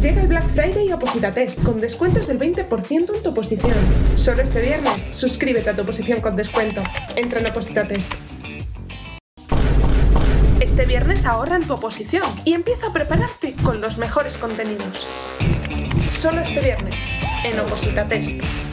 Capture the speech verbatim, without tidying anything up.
Llega el Black Friday a Oposita Test, con descuentos del veinte por ciento en tu oposición. Solo este viernes, suscríbete a tu oposición con descuento. Entra en Oposita Test. Este viernes ahorra en tu oposición y empieza a prepararte con los mejores contenidos. Solo este viernes, en Oposita Test.